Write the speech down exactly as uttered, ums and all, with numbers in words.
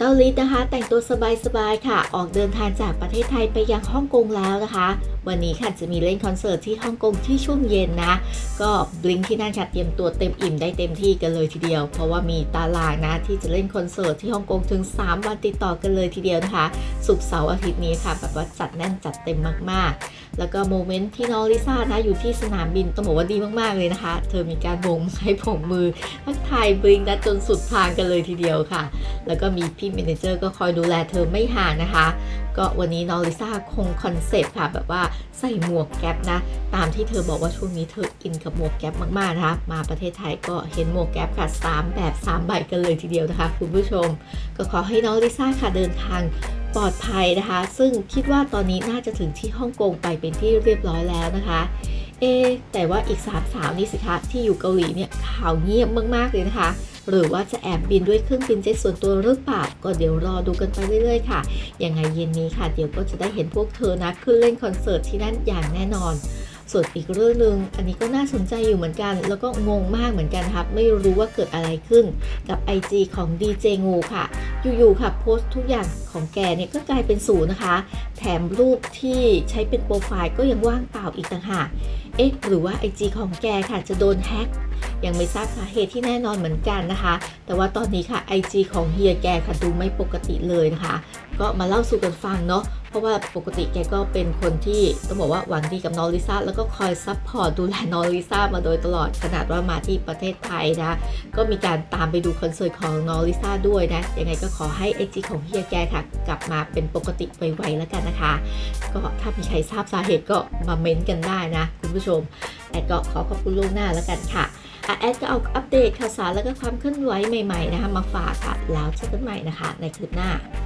เต้าลิศนะคะแต่งตัวสบายๆค่ะออกเดินทางจากประเทศไทยไปยังฮ่องกงแล้วนะคะวันนี้ค่ะจะมีเล่นคอนเสิร์ตที่ฮ่องกงที่ช่วงเย็นนะก็บลิงที่นั่นค่ะเตรียมตัวเต็มอิ่มได้เต็มที่กันเลยทีเดียวเพราะว่ามีตารางนะที่จะเล่นคอนเสิร์ตที่ฮ่องกงถึงสามวันติดต่อกันเลยทีเดียวนะคะศุกร์เสาร์อาทิตย์นี้ค่ะแบบว่าจัดแน่นจัดเต็มมากๆแล้วก็โมเมนต์ที่น้องลิซ่านะอยู่ที่สนามบินต้องบอกว่าดีมากๆเลยนะคะเธอมีการโบกไม้โบกมือทักทายบลิงนะจนสุดทางกันเลยทีเดียวค่ะแล้วก็มีพี่เมเนเจอร์ก็คอยดูแลเธอไม่ห่างนะคะก็วันนี้น้องลิซ่าคงคอนเซปต์ค่ะแบบว่าใส่หมวกแก๊ปนะตามที่เธอบอกว่าช่วงนี้เธออินกับหมวกแก๊ปมากๆนะคะมาประเทศไทยก็เห็นหมวกแก๊ปค่ะสามแบบสามใบกันเลยทีเดียวนะคะคุณผู้ชมก็ขอให้น้องลิซ่าค่ะเดินทางปลอดภัยนะคะซึ่งคิดว่าตอนนี้น่าจะถึงที่ฮ่องกงไปเป็นที่เรียบร้อยแล้วนะคะเอแต่ว่าอีกสามสาวนี่สิคะที่อยู่เกาหลีเนี่ยข่าวเงียบมากๆเลยนะคะหรือว่าจะแอบบินด้วยเครื่องบินเจ็ตส่วนตัวหรือเปล่าก็เดี๋ยวรอดูกันไปเรื่อยๆค่ะยังไงเย็นนี้ค่ะเดี๋ยวก็จะได้เห็นพวกเธอนะขึ้นเล่นคอนเสิร์ตที่นั่นอย่างแน่นอนส่วนอีกเรื่องนึงอันนี้ก็น่าสนใจอยู่เหมือนกันแล้วก็งงมากเหมือนกันครับไม่รู้ว่าเกิดอะไรขึ้นกับ ไอ จี ของ ดี เจ งูค่ะอยู่ๆค่ะโพสต์ทุกอย่างของแกเนี่ยก็กลายเป็นศูนย์นะคะแถมรูปที่ใช้เป็นโปรไฟล์ก็ยังว่างเปล่าอีกต่างหากเอ๊ะหรือว่า ไอ จี ของแกค่ะจะโดนแฮ็กยังไม่ทราบสาเหตุที่แน่นอนเหมือนกันนะคะแต่ว่าตอนนี้ค่ะ ไอ จี ของเฮียแกค่ะดูไม่ปกติเลยนะคะก็มาเล่าสู่กันฟังเนาะเพราะว่าปกติแกก็เป็นคนที่ต้องบอกว่าหวังดีกับน้องลิซ่าแล้วก็คอยซัพพอร์ตดูแลน้องลิซ่ามาโดยตลอดขนาดว่ามาที่ประเทศไทยนะก็มีการตามไปดูคอนเสิร์ตของน้องลิซ่าด้วยนะยังไงก็ขอให้ ไอ จี ของเฮียแกค่ะกลับมาเป็นปกติไวๆแล้วกันนะคะก็ถ้ามีใครทราบสาเหตุก็มาเม้นต์กันได้นะคุณผู้ชมแอดก็ขอขอบคุณล่วงหน้าแล้วกันค่ะแอดก็เอาอัปเดตข่าวสารแล้วก็ความเคลื่อนไหวใหม่ๆนะคะมาฝากค่ะแล้วเจอกันใหม่นะคะในคลิปหน้า